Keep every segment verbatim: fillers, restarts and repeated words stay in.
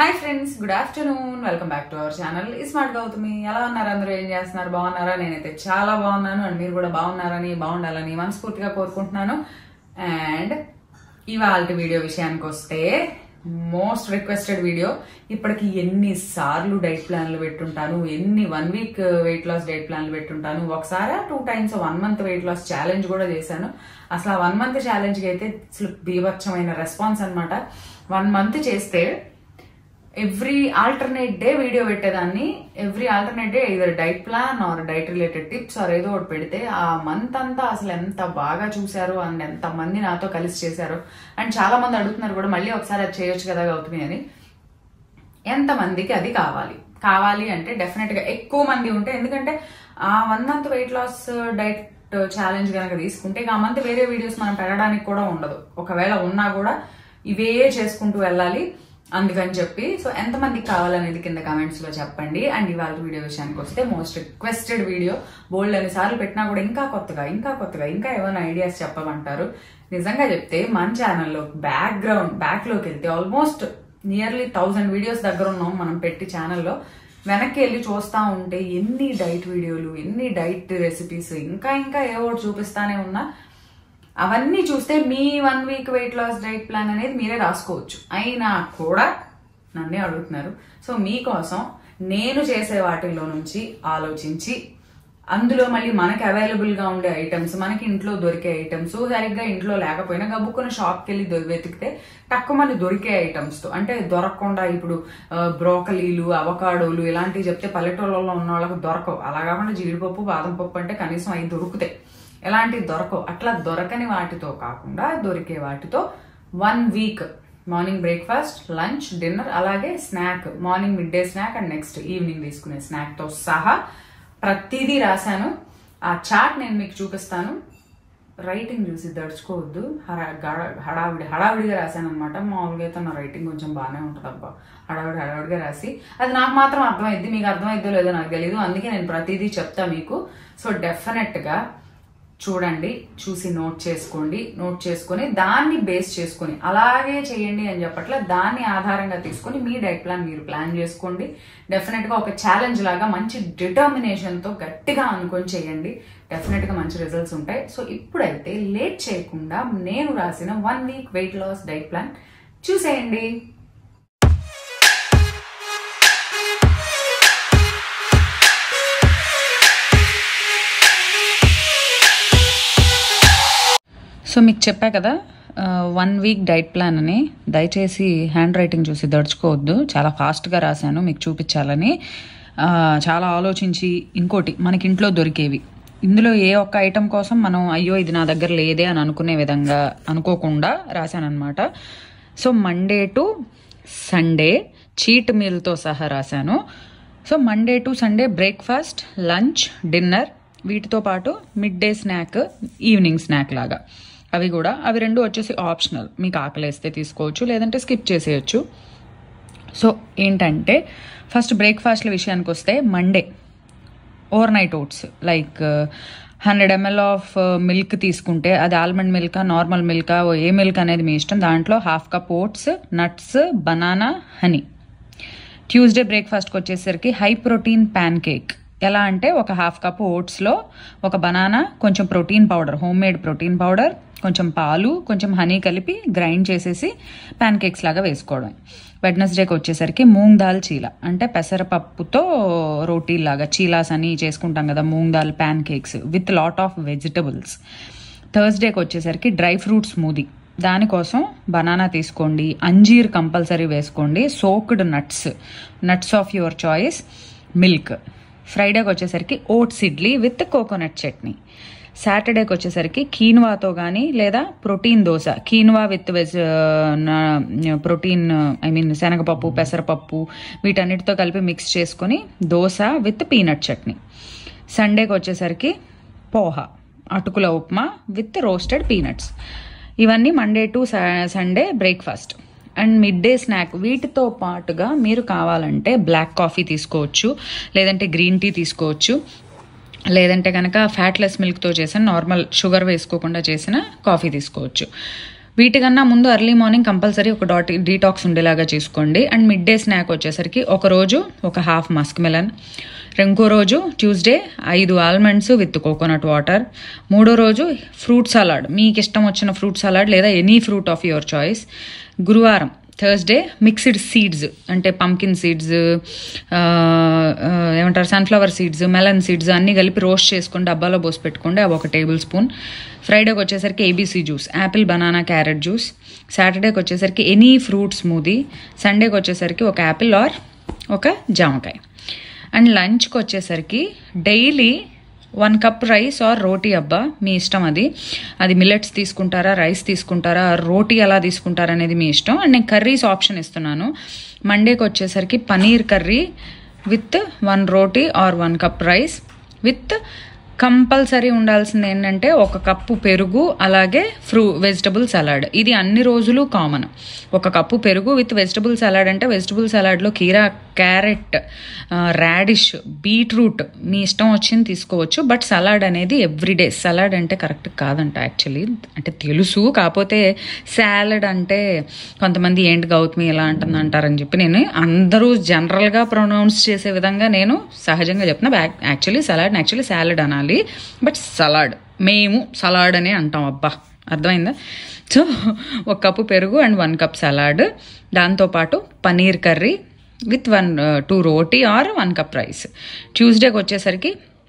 Hi friends, good afternoon. Welcome back to our channel smart Gautami. ఎలా ఉన్నారు అందరూ? ఏం చేస్తున్నారు? బాగున్నారా? నేనైతే చాలా బాగున్నాను అండ్ మీరు కూడా బాగున్నారని బాగుండాలని మనస్ఫూర్తిగా కోరుకుంటున్నాను. అండ్ ఇవాళ వీడియో విషయానికి వస్తే మోస్ట్ రిక్వెస్టెడ్ వీడియో. ఇప్పటికి ఎన్ని సార్లు డైట్ ప్లాన్లు పెట్టుంటాను, ఎన్ని one week weight loss diet ప్లాన్లు పెట్టుంటాను, ఒకసారి two times one month weight loss challenge కూడా చేశాను. అసలు ఆ వన్ మంత్ ఛాలెంజ్కి అయితే అసలు బీభత్సమైన రెస్పాన్స్ అనమాట. వన్ మంత్ చేస్తే ఎవ్రీ ఆల్టర్నేట్ డే వీడియో పెట్టేదాన్ని. Every alternate day either diet plan or diet related tips or ఏదో ఒకటి పెడితే ఆ మంత్ అంతా అసలు ఎంత బాగా చూశారు అండ్ ఎంత మంది నాతో కలిసి చేశారు. అండ్ చాలా మంది అడుగుతున్నారు కూడా, మళ్ళీ ఒకసారి అది చేయొచ్చు కదా గౌతమి అని. ఎంతమందికి అది కావాలి కావాలి అంటే డెఫినెట్ గా ఎక్కువ మంది ఉంటే, ఎందుకంటే ఆ one month weight loss diet challenge కనుక తీసుకుంటే ఇక ఆ మంత్ వేరే వీడియోస్ మనం పెట్టడానికి కూడా ఉండదు. ఒకవేళ ఉన్నా కూడా ఇవే చేసుకుంటూ వెళ్ళాలి. అందుకని చెప్పి సో ఎంతమందికి కావాలనేది కింద కామెంట్స్ లో చెప్పండి. అండ్ ఇవాళ వీడియో విషయానికి వస్తే మోస్ట్ రిక్వెస్టెడ్ వీడియో. బోల్డ్ అన్ని సార్లు పెట్టినా కూడా ఇంకా కొత్తగా ఇంకా కొత్తగా ఇంకా ఏమైనా ఐడియాస్ చెప్పమంటారు. నిజంగా చెప్తే మన ఛానల్లో బ్యాక్గ్రౌండ్ బ్యాక్ లోకి వెళ్తే ఆల్మోస్ట్ నియర్లీ థౌజండ్ వీడియోస్ దగ్గర ఉన్నాం మనం పెట్టి ఛానల్లో. వెనక్కి వెళ్ళి చూస్తా ఉంటే ఎన్ని డైట్ వీడియోలు, ఎన్ని డైట్ రెసిపీస్, ఇంకా ఇంకా ఏవో చూపిస్తానే ఉన్నా. అవన్నీ చూస్తే మీ one week weight loss diet plan అనేది మీరే రాసుకోవచ్చు. అయినా కూడా నన్నే అడుగుతున్నారు. సో మీకోసం నేను చేసే వాటిల్లో నుంచి ఆలోచించి, అందులో మళ్ళీ మనకి అవైలబుల్ గా ఉండే ఐటమ్స్, మనకి ఇంట్లో దొరికే ఐటమ్స్, సరిగ్గా ఇంట్లో లేకపోయినా గబుక్కున్న షాప్కి వెళ్ళి వెతికితే తక్కువ మంది దొరికే ఐటమ్స్ తో, అంటే దొరకకుండా ఇప్పుడు బ్రోకలీలు, అవకాడోలు ఇలాంటివి చెప్తే పల్లెటూళ్ళలో ఉన్న వాళ్ళకి దొరకవు. అలా కాకుండా జీడిపప్పు, బాదం పప్పు అంటే కనీసం అవి దొరుకుతాయి. ఎలాంటివి దొరకవు. అట్లా దొరకని వాటితో కాకుండా దొరికే వాటితో one week morning breakfast, lunch, dinner, అలాగే snack, morning mid day snack and next evening తీసుకునే స్నాక్ తో సహా ప్రతిదీ రాశాను. ఆ చార్ట్ నేను మీకు చూపిస్తాను. రైటింగ్ చూసి దడుచుకోవద్దు. హడావిడి హడావిడిగా రాశాను అనమాట. మామూలుగా అయితే నా రైటింగ్ కొంచెం బాగానే ఉంటుంది అబ్బా. హడావిడి హడావిడిగా రాసి అది నాకు మాత్రం అర్థమైద్ది, మీకు అర్థమైద్దో లేదో నాకు తెలియదు. అందుకే నేను ప్రతిదీ చెప్తా మీకు. సో డెఫినెట్ గా చూడండి, చూసి నోట్ చేసుకోండి. నోట్ చేసుకొని దాన్ని బేస్ చేసుకొని అలాగే చేయండి అని చెప్పట్లే, దాన్ని ఆధారంగా తీసుకొని మీ డైట్ ప్లాన్ మీరు ప్లాన్ చేసుకోండి. డెఫినెట్ గా ఒక ఛాలెంజ్ లాగా మంచి డిటర్మినేషన్ తో గట్టిగా అనుకొని చేయండి. డెఫినెట్ గా మంచి రిజల్ట్స్ ఉంటాయి. సో ఇప్పుడైతే లేట్ చేయకుండా నేను రాసిన one week weight loss diet plan చూసేయండి. సో మీకు చెప్పా కదా వన్ వీక్ డైట్ ప్లాన్ అని. దయచేసి హ్యాండ్ రైటింగ్ చూసి దడుచుకోవద్దు. చాలా ఫాస్ట్గా రాశాను మీకు చూపించాలని. చాలా ఆలోచించి, ఇంకోటి మనకి ఇంట్లో దొరికేవి, ఇందులో ఏ ఒక్క ఐటెం కోసం మనం అయ్యో ఇది నా దగ్గర లేదే అని అనుకునే విధంగా అనుకోకుండా రాశానమాట. So Monday to Sunday cheat మీల్తో సహా రాశాను. So Monday to Sunday breakfast, lunch, dinner, వీటితో పాటు mid day snack, evening snack లాగా. అవి కూడా అవి రెండు వచ్చేసి ఆప్షనల్. మీకు ఆకలేస్తే తీసుకోవచ్చు, లేదంటే స్కిప్ చేసేయచ్చు. సో ఏంటంటే ఫస్ట్ బ్రేక్ఫాస్ట్ల విషయానికి వస్తే Monday overnight oats, like hundred ML of milk తీసుకుంటే అది ఆల్మండ్ మిల్కా, నార్మల్ మిల్కా, ఏ మిల్క్ అనేది మీ ఇష్టం. దాంట్లో half cup oats, nuts, banana, honey. Tuesday బ్రేక్ఫాస్ట్కి వచ్చేసరికి హై ప్రోటీన్ ప్యాన్ కేక్. ఎలా అంటే ఒక హాఫ్ కప్ ఓట్స్లో ఒక బనానా, కొంచెం protein powder, homemade protein powder, కొంచెం పాలు, కొంచెం హనీ కలిపి గ్రైండ్ చేసేసి ప్యాన్ కేక్స్ లాగా వేసుకోవడం. వెడ్నెస్డేకి వచ్చేసరికి మూంగ్ దాల్ చీలా, అంటే పెసరపప్పుతో రోటీలాగా చీలాస్ అని చేసుకుంటాం కదా, moong dal pancakes with lot of vegetables. థర్స్డేకి వచ్చేసరికి డ్రై ఫ్రూట్ స్మూదీ. దానికోసం బనానా తీసుకోండి, అంజీర్ కంపల్సరీ వేసుకోండి, soaked nuts, nuts of your choice, milk. ఫ్రైడేకి వచ్చేసరికి oats idli with coconut chutney. సాటర్డేకి వచ్చేసరికి కీన్వాతో కానీ లేదా protein dosa, quinoa with veg protein I mean శనగపప్పు, పెసరపప్పు వీటన్నిటితో కలిపి మిక్స్ చేసుకొని దోశ విత్ పీనట్ చట్నీ. సండేకి వచ్చేసరికి పోహా, అటుకుల ఉప్మా విత్ రోస్టెడ్ పీనట్స్. ఇవన్నీ Monday to Sunday breakfast. And mid day snack, వీటితో పాటుగా మీరు కావాలంటే బ్లాక్ కాఫీ తీసుకోవచ్చు, లేదంటే గ్రీన్ టీ తీసుకోవచ్చు, లేదంటే కనుక ఫ్యాట్లెస్ మిల్క్తో చేసిన నార్మల్ షుగర్ వేసుకోకుండా చేసిన కాఫీ తీసుకోవచ్చు. వీటికన్నా ముందు ఎర్లీ మార్నింగ్ కంపల్సరీ ఒక డాట్ డీటాక్స్ ఉండేలాగా చేసుకోండి. అండ్ మిడ్ డే స్నాక్ వచ్చేసరికి ఒక రోజు ఒక హాఫ్ మస్క్ మెలన్, ఇంకో రోజు ట్యూస్డే ఐదు ఆల్మండ్స్ విత్ కోకోనట్ వాటర్, మూడో రోజు ఫ్రూట్ సలాడ్, మీకు ఇష్టం వచ్చిన ఫ్రూట్ సలాడ్ లేదా any fruit of your choice. గురువారం థర్స్డే మిక్స్డ్ సీడ్స్ అంటే పంకిన్ సీడ్స్, ఏమంటారు సన్ఫ్లవర్ సీడ్స్, మెలన్ సీడ్స్ అన్నీ కలిపి రోస్ట్ చేసుకొని డబ్బాలో పోసి పెట్టుకోండి, అవి ఒక టేబుల్ స్పూన్. ఫ్రైడేకి వచ్చేసరికి ABC juice, apple banana carrot juice. సాటర్డేకి వచ్చేసరికి ఎనీ ఫ్రూట్ స్మూదీ. సండేకి వచ్చేసరికి ఒక యాపిల్ ఆర్ ఒక జామకాయ. అండ్ లంచ్కి వచ్చేసరికి daily one cup rice or roti, అబ్బా మీ ఇష్టం, అది అది మిల్లెట్స్ తీసుకుంటారా, రైస్ తీసుకుంటారా, రోటీ ఎలా తీసుకుంటారా అనేది మీ ఇష్టం. అండ్ నేను కర్రీస్ ఆప్షన్ ఇస్తున్నాను. మండేకి వచ్చేసరికి paneer curry with one roti or one cup rice with compulsory ఉండాల్సింది ఏంటంటే ఒక కప్పు పెరుగు, అలాగే ఫ్రూ వెజిటబుల్ సలాడ్. ఇది అన్ని రోజులు కామన్. ఒక కప్పు పెరుగు విత్ వెజిటబుల్ సలాడ్ అంటే వెజిటబుల్ సలాడ్లో కీరా, క్యారెట్, రాడిష్, బీట్రూట్ మీ ఇష్టం వచ్చింది తీసుకోవచ్చు. బట్ సలాడ్ అనేది ఎవ్రీడే. సలాడ్ అంటే కరెక్ట్ కాదంట యాక్చువల్లీ, అంటే తెలుసు, కాకపోతే సాలడ్ అంటే కొంతమంది ఏంటి గౌతమి ఎలా అంటుంది అంటారని చెప్పి నేను అందరూ జనరల్గా ప్రొనౌన్స్ చేసే విధంగా నేను సహజంగా చెప్తున్నా. యాక్చువల్లీ సలాడ్ యాక్చువల్లీ సాలడ్ అనాలి, బట్ సలాడ్ మేము సలాడ్ అనే అంటాం. అబ్బా అర్థమైందా? సో ఒక కప్పు పెరుగు అండ్ వన్ కప్ సలాడ్, దాంతోపాటు paneer curry with one two roti or one cup rice. ట్యూస్డేకి వచ్చేసరికి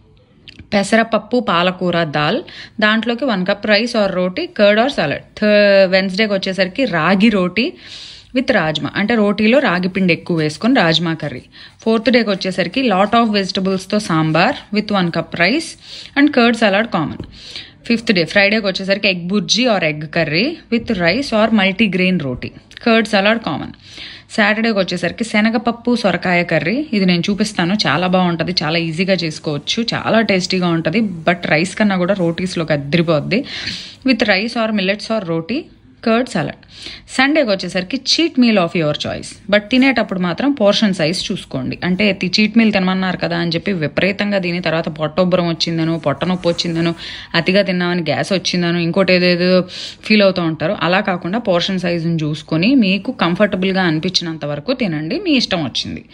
పెసరపప్పు, పాలకూర, దాల్, దాంట్లోకి one cup rice or roti, curd or salad. వెన్స్డేకి వచ్చేసరికి రాగి రోటీ విత్ రాజ్మా, అంటే రోటీలో రాగి పిండి ఎక్కువ వేసుకొని రాజ్మా కర్రీ. ఫోర్త్ డేకి వచ్చేసరికి లాట్ ఆఫ్ వెజిటబుల్స్తో sambar with one cup rice and curd salad common. Fifth day ఫ్రైడేకి వచ్చేసరికి egg bhurji or egg curry with rice or multigrain roti, curd salad common. సాటర్డేకి వచ్చేసరికి శనగపప్పు, సొరకాయ కర్రీ. ఇది నేను చూపిస్తాను, చాలా బాగుంటుంది, చాలా ఈజీగా చేసుకోవచ్చు, చాలా టేస్టీగా ఉంటుంది. బట్ రైస్ కన్నా కూడా రోటీస్లోకి అద్దరిపోద్ది. With rice or millets or roti, curd salad. సండేకి వచ్చేసరికి cheat meal of your choice. But తినేటప్పుడు మాత్రం పోర్షన్ సైజ్ చూసుకోండి. అంటే చీట్ మీల్ తినమన్నారు కదా అని చెప్పి విపరీతంగా తిని తర్వాత పొట్టొబ్బరం వచ్చిందను, పొట్ట నొప్పి వచ్చిందను, అతిగా తిన్నామని గ్యాస్ వచ్చిందను, ఇంకోటి ఏదేదో ఫీల్ అవుతూ ఉంటారు. అలా కాకుండా పోర్షన్ సైజుని చూసుకొని మీకు కంఫర్టబుల్గా అనిపించినంత వరకు తినండి, మీ ఇష్టం వచ్చింది.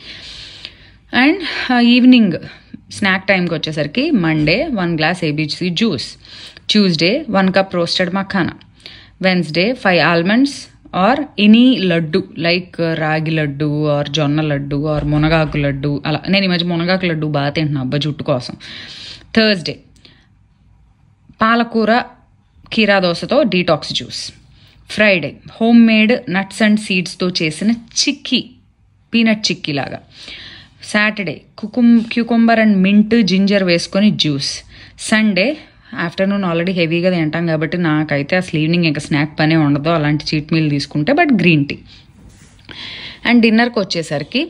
అండ్ ఈవినింగ్ స్నాక్ టైంకి వచ్చేసరికి Monday one glass ABC juice, Tuesday one cup roasted makhana, Wednesday five almonds or any laddu like ragi laddu are జొన్న లడ్డు ఆర్ మునగాకు లడ్డు. అలా నేను ఈ మధ్య మునగాకు లడ్డు బాగా తింటున్నా అబ్బా జుట్టు కోసం. థర్స్డే పాలకూర కీరా దోసతో detox juice. Friday homemade nuts and సీడ్స్తో చేసిన చిక్కీ, పీనట్ చిక్కీ లాగా. సాటర్డే కుకుం క్యూకుంబర్ అండ్ మింట్, జింజర్ వేసుకొని జ్యూస్. సండే ఆఫ్టర్నూన్ ఆల్రెడీ హెవీగా తింటాం కాబట్టి నాకైతే అసలు ఈవినింగ్ ఇంకా స్నాక్ పనే ఉండదు అలాంటి చీట్ మీల్ తీసుకుంటే, బట్ గ్రీన్ టీ. అండ్ డిన్నర్కి వచ్చేసరికి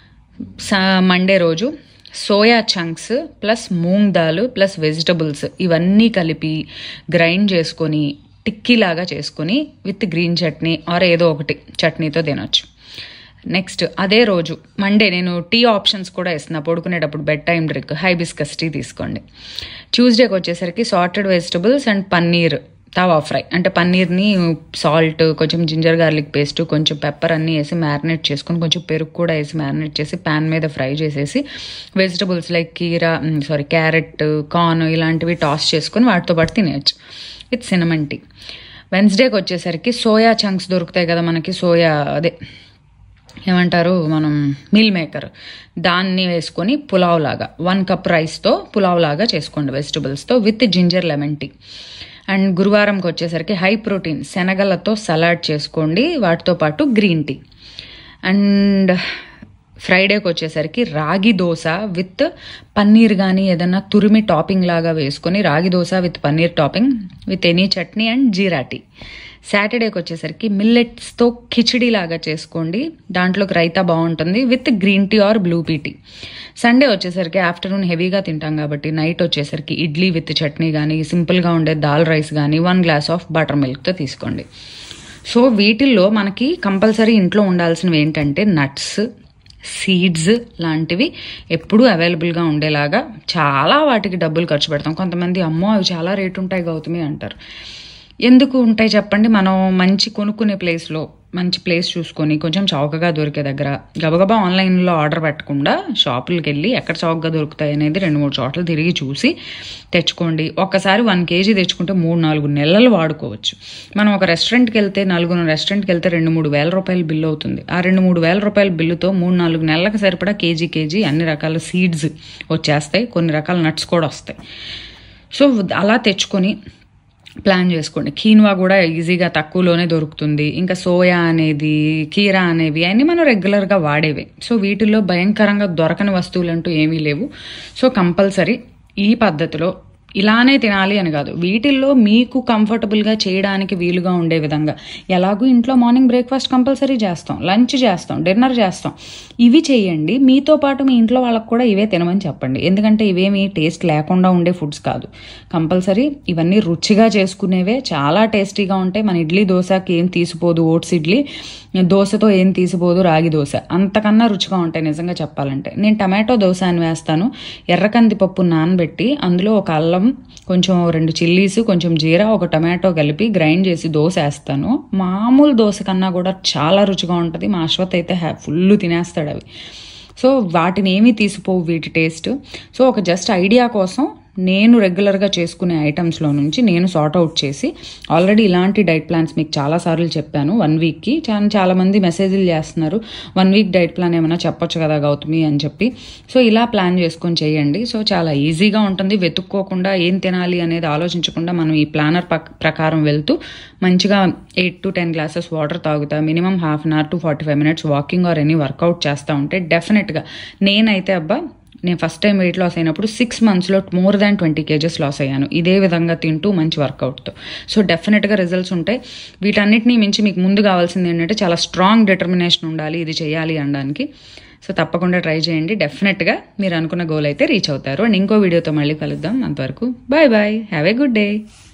మండే రోజు soya chunks plus moong dal plus vegetables ఇవన్నీ కలిపి గ్రైండ్ చేసుకొని టిక్కీలాగా చేసుకొని విత్ గ్రీన్ చట్నీ ఆర్ ఏదో ఒకటి చట్నీతో తినొచ్చు. నెక్స్ట్ అదే రోజు మండే నేను టీ ఆప్షన్స్ కూడా ఇస్తున్నా, పడుకునేటప్పుడు bedtime drink hibiscus tea తీసుకోండి. ట్యూస్డేకి వచ్చేసరికి sauteed vegetables and paneer tawa fry, అంటే పన్నీర్ని సాల్ట్, కొంచెం జింజర్ గార్లిక్ పేస్ట్, కొంచెం పెప్పర్ అన్నీ వేసి మ్యారినేట్ చేసుకొని కొంచెం పెరుగు కూడా వేసి మ్యారినేట్ చేసి ప్యాన్ మీద ఫ్రై చేసేసి వెజిటబుల్స్ లైక్ కీరా సారీ క్యారెట్, కార్న్ ఇలాంటివి టాస్ చేసుకొని వాటితో పాటు తినేయచ్చు విత్ సినమన్ టీ. వెన్స్డేకి వచ్చేసరికి సోయా చంక్స్ దొరుకుతాయి కదా మనకి, సోయా అదే ఏమంటారు మనం మీల్ మేకర్, దాన్ని వేసుకొని పులావ్ లాగా వన్ కప్ రైస్తో పులావ్ లాగా చేసుకోండి వెజిటబుల్స్తో with ginger lemon tea. And గురువారంకి వచ్చేసరికి హై ప్రోటీన్ శనగలతో సలాడ్ చేసుకోండి, వాటితో పాటు గ్రీన్ టీ. అండ్ ఫ్రైడేకి వచ్చేసరికి రాగి దోశ విత్ పన్నీర్ కానీ ఏదన్నా తురిమి టాపింగ్ లాగా వేసుకొని ragi dosa with paneer topping with any chutney and jeera tea. సాటర్డేకి వచ్చేసరికి మిల్లెట్స్తో కిచిడి లాగా చేసుకోండి, దాంట్లోకి రైతా బాగుంటుంది with green tea or blue pea tea. Sunday వచ్చేసరికి ఆఫ్టర్నూన్ హెవీగా తింటాం కాబట్టి నైట్ వచ్చేసరికి ఇడ్లీ విత్ చట్నీ కానీ సింపుల్గా ఉండే దాల్ రైస్ కానీ వన్ గ్లాస్ ఆఫ్ బటర్ మిల్క్తో తీసుకోండి. సో వీటిల్లో మనకి కంపల్సరీ ఇంట్లో ఉండాల్సినవి ఏంటంటే నట్స్, సీడ్స్ లాంటివి ఎప్పుడూ అవైలబుల్గా ఉండేలాగా. చాలా వాటికి డబ్బులు ఖర్చు పెడతాం. కొంతమంది అమ్మో అవి చాలా రేటు ఉంటాయి గౌతమి అంటారు. ఎందుకు ఉంటాయి చెప్పండి? మనం మంచి కొనుక్కునే ప్లేస్లో మంచి ప్లేస్ చూసుకొని కొంచెం చౌకగా దొరికే దగ్గర గబగబా ఆన్లైన్లో ఆర్డర్ పెట్టకుండా షాపులకి వెళ్ళి ఎక్కడ చౌకగా దొరుకుతాయి అనేది రెండు మూడు చోట్ల తిరిగి చూసి తెచ్చుకోండి. ఒక్కసారి వన్ కేజీ తెచ్చుకుంటే మూడు నాలుగు నెలలు వాడుకోవచ్చు. మనం ఒక రెస్టారెంట్కి వెళ్తే నలుగురు రెస్టారెంట్కి వెళ్తే రెండు మూడు వేల రూపాయల బిల్లు అవుతుంది. ఆ రెండు మూడు వేల రూపాయల బిల్లుతో మూడు నాలుగు నెలలకు సరిపడా కేజీ కేజీ అన్ని రకాల సీడ్స్ వచ్చేస్తాయి, కొన్ని రకాల నట్స్ కూడా వస్తాయి. సో అలా తెచ్చుకొని ప్లాన్ చేసుకోండి. కీన్వా కూడా ఈజీగా తక్కువలోనే దొరుకుతుంది. ఇంకా సోయా అనేది, కీరా అనేవి అన్నీ మనం రెగ్యులర్గా వాడేవే. సో వీటిల్లో భయంకరంగా దొరకని వస్తువులు అంటూ ఏమీ లేవు. సో కంపల్సరీ ఈ పద్ధతిలో ఇలానే తినాలి అని కాదు, వీటిల్లో మీకు కంఫర్టబుల్గా చేయడానికి వీలుగా ఉండే విధంగా, ఎలాగూ ఇంట్లో మార్నింగ్ బ్రేక్ఫాస్ట్ కంపల్సరీ చేస్తాం, లంచ్ చేస్తాం, డిన్నర్ చేస్తాం, ఇవి చేయండి. మీతో పాటు మీ ఇంట్లో వాళ్ళకు కూడా ఇవే తినమని చెప్పండి. ఎందుకంటే ఇవేమి టేస్ట్ లేకుండా ఉండే ఫుడ్స్ కాదు, కంపల్సరీ ఇవన్నీ రుచిగా చేసుకునేవే, చాలా టేస్టీగా ఉంటాయి. మన ఇడ్లీ దోశకి ఏం తీసిపోదు, ఓట్స్ ఇడ్లీ దోశతో ఏం తీసిపోదు, రాగి దోశ అంతకన్నా రుచిగా ఉంటాయి నిజంగా చెప్పాలంటే. నేను టమాటో దోశ అని వేస్తాను. ఎర్రకంది పప్పు నానబెట్టి అందులో ఒక అల్లం, కొంచెం రెండు చిల్లీస్, కొంచెం జీరా, ఒక టమాటో కలిపి గ్రైండ్ చేసి దోశ వేస్తాను. మామూలు దోశ కన్నా కూడా చాలా రుచిగా ఉంటుంది. మా అశ్వత్ అయితే హ్యా ఫుల్ తినేస్తాడు అవి. సో వాటిని ఏమీ తీసిపోవు వీటి టేస్ట్. సో ఒక జస్ట్ ఐడియా కోసం నేను రెగ్యులర్గా చేసుకునే ఐటమ్స్లో నుంచి నేను సార్ట్ అవుట్ చేసి, ఆల్రెడీ ఇలాంటి డైట్ ప్లాన్స్ మీకు చాలాసార్లు చెప్పాను. వన్ వీక్కి చాలా చాలామంది మెసేజ్లు చేస్తున్నారు, వన్ వీక్ డైట్ ప్లాన్ ఏమైనా చెప్పొచ్చు కదా గౌతమి అని చెప్పి. సో ఇలా ప్లాన్ చేసుకొని చేయండి. సో చాలా ఈజీగా ఉంటుంది. వెతుక్కోకుండా ఏం తినాలి అనేది ఆలోచించకుండా మనం ఈ ప్లానర్ ప్రకారం వెళ్తూ మంచిగా eight to ten glasses water తాగుతా, minimum half an hour to forty five minutes walking or any workout చేస్తూ ఉంటే డెఫినెట్గా, నేనైతే అబ్బా నేను ఫస్ట్ టైం వెయిట్ లాస్ అయినప్పుడు సిక్స్ మంత్స్లో more than twenty kgs loss అయ్యాను, ఇదే విధంగా తింటూ మంచి వర్కౌట్తో. సో డెఫినెట్గా రిజల్ట్స్ ఉంటాయి. వీటన్నిటినీ మించి మీకు ముందు కావాల్సింది ఏంటంటే చాలా స్ట్రాంగ్ డిటర్మినేషన్ ఉండాలి ఇది చేయాలి అనడానికి. సో తప్పకుండా ట్రై చేయండి. డెఫినెట్గా మీరు అనుకున్న గోల్ అయితే రీచ్ అవుతారు. అండ్ ఇంకో వీడియోతో మళ్ళీ కలుద్దాం. అంతవరకు bye bye, have a good day.